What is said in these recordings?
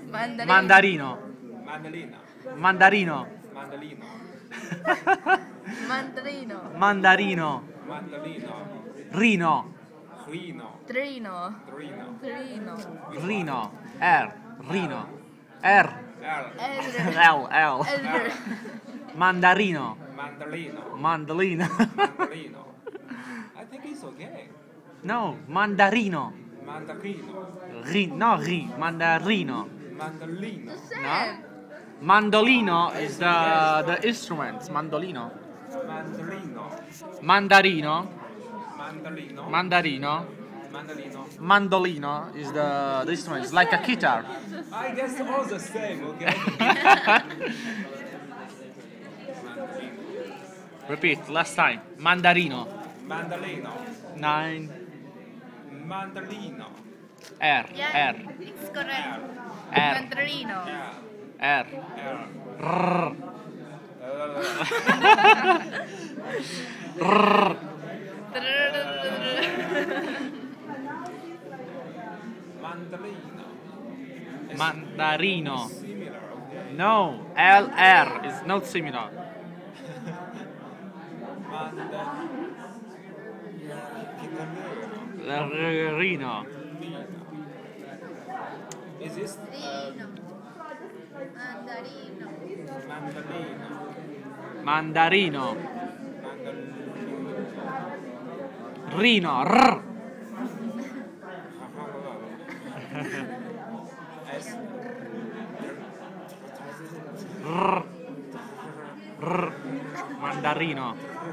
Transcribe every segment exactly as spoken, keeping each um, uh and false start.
Mandarino. Mandarino. Mandolina. Mandarino. Mandolino. Mandarino. Mandarino. Mandolino. Rino. Rino. Trino. Rino. Trino. Rino. R. Rino. R. L. Elder. L. L. Elder. Mandarino. Mandolino. Mandolino. Mandolino. I think it's okay. No, mandarino. Mandarino. Ri, no, ri, mandarino. Mandolino. Sam. Mandolino is the the instrument. Mandolino. Mandolino. Mandarino. Mandolino. Mandarino. Mandolino. Mandolino is the, the instrument. It's like a guitar. I guess all the same, okay? Repeat, last time. Mandarino. Mandolino. Nine. Mandolino. R. Yeah, R. it's correct. R. Mandarino. L. R. L. R. Uh, R. Mandolino. It's Mandarino. similar, okay? No, L R is not similar. Rino. Is this uh, Mandarino. mandolino? Mandarino. Mandolino. Rino. R. S. R. R. Mandarino.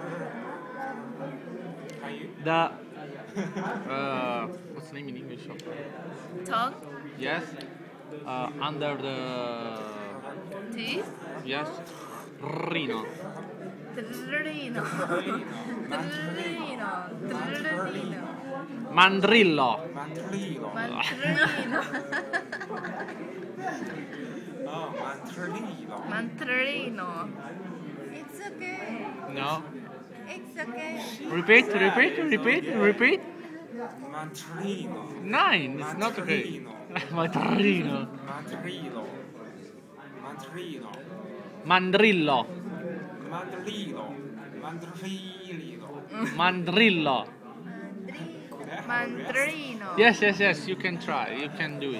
Can you? The uh, what's the name in English? Tongue. Yes. Uh, under the Teeth. yes. Rino. Trino. Trino. Trino. Mandrillo. Mandolino. Mantrino. Oh, mandolino. Mantrino. It's okay. No. It's okay. Repeat. Repeat. Repeat. Repeat. Mandolino. Nine. It's not okay. Mandrino. Mandolino. Mandolino. Mandrillo. Mandolino. Mandolino. Mandrillo. Mantrino. Yes, yes, yes. You can try. You can do it.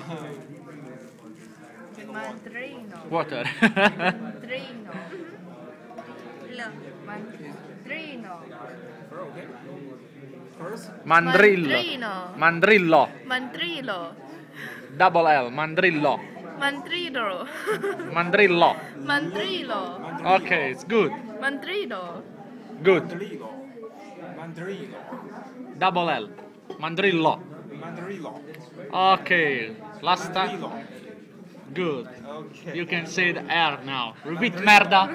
Mantrino. Water. Trino. Lo. Mantrino. Okay. First, Mandrillo. Mandrino. Mandrillo. Mantrilo. Double L. Mandrillo. Mantrino. Mandrillo. Mantrilo. Okay, it's good. Mantrino. Good. Mandolino. Mandolino. Double L. Mandrillo. Mandolino. Okay. Last time. Mandolino. Good. Okay. You can say the R now. Repeat merda.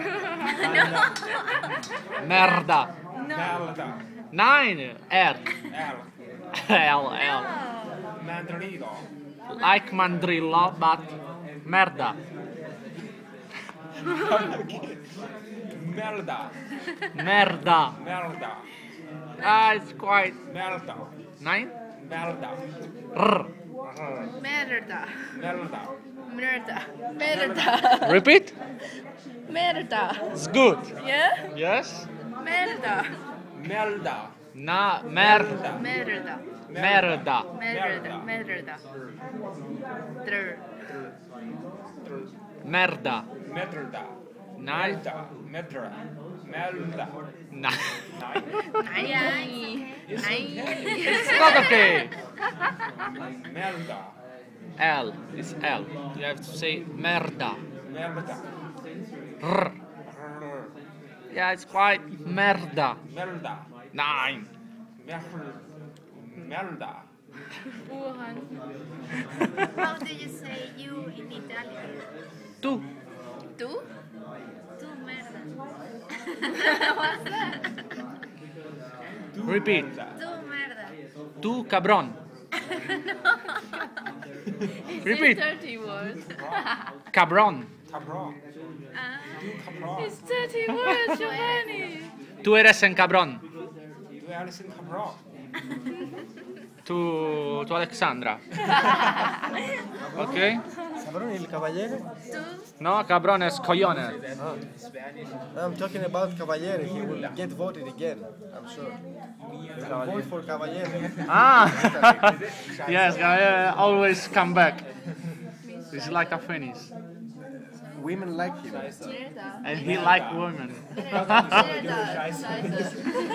Merda. Melda. Nine. R. L. L. L. Mandolino. Like mandrillo, but merda. Melda. Merda. Melda. Ah, it's quite. Melda. Nine. Melda. R. Merda. Melda. Merda. Merda. Repeat. Merda. It's good. Yeah? Yes. Merda. Melda. Na merda. Merda. Merda. Merda. Merda. Tr. Merda. Melda. Nine. Melda. Melda. Melda. Nine. Nai. Nai. It's not okay. Melda. L. It's L. You have to say merda. Melda. R. Yeah, it's quite merda. Melda. Nine. Melda. How do you say you in Italian? Tu. Tu? Tu merda. What's that? Repeat. Tu merda. Tu cabron. Repeat. It's thirty words. Cabron. Cabron. Ah, Cabron. it's thirty words, Giovanni. Tu eres en cabron. Du är liksom cabron. Tu, tu Alexandra. Ok? Cabrone il cavaliere? Two. No, cabrones, cojones. Ah. I'm talking about Cavaliere. He will get voted again. I'm sure. Vote for Cavaliere. Ah! Yes, uh, always come back. It's like a phoenix. Women like him. Cerda. And he like women. Cerda. Scheiße.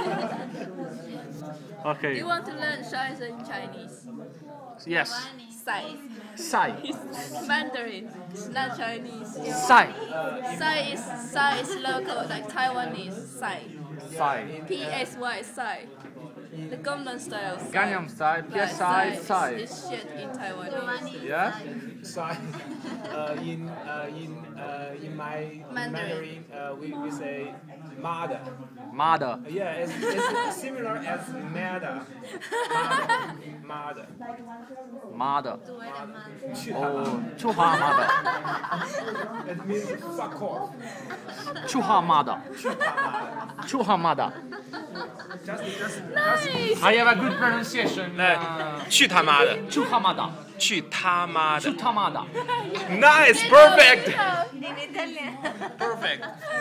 Do Okay. you want to learn Scheiße in Chinese? Yes. Sai. Sai. It's Mandarin. It's not Chinese. Sai. Sai is Sai is local, like Taiwanese. Sai. Sai. P S Y Sai. The Gangnam style. Sai. Gangnam Style, P S I, Like, Sai. Is, is shit in Taiwanese. Yeah? Sai. Uh, in uh, in uh, in my Mandarin. Mandarin, uh, we, we say mother. Mother. Yeah, it's, it's similar as mother. Mother. Mother. Mother. 去他妈 Oh, Chuha mother. It means fuck off. Chuha mother. 去他妈 Chuha mother. Just just just. I have a good pronunciation. 来 Uh,， 去他妈的， Chuha mother. 去他妈的 Chuha mother. ，nice perfect In Italian. perfect。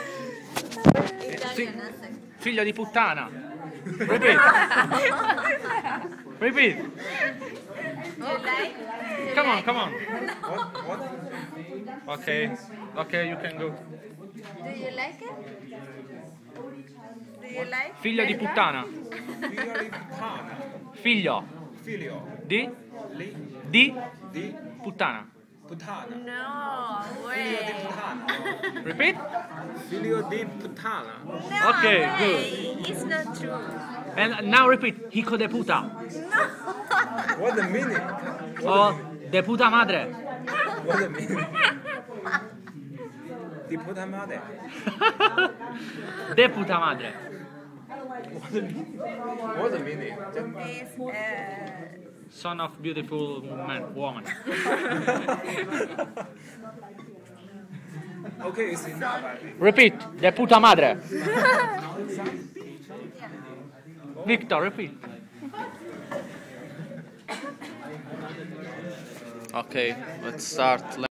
Fi- figlio di puttana. Repeat. Repeat. You like? Come on, come on. What what? Okay. Okay, you can go. Do you like it? Do you like? Figlio di puttana. Figlio di puttana. Figlio Figlio di di di di puttana. puttana. No Figlio di way. puttana. Repeat. Figlio di puttana. No Okay, way. It's not true. And now repeat. Hijo de puta. What the meaning? O de puta madre. What the meaning? Di puta madre. De puta madre. What the meaning? It's uh, Son of beautiful man, woman. Okay, it's enough. I think. Repeat. De puta madre. Victor, repeat. Okay, let's start.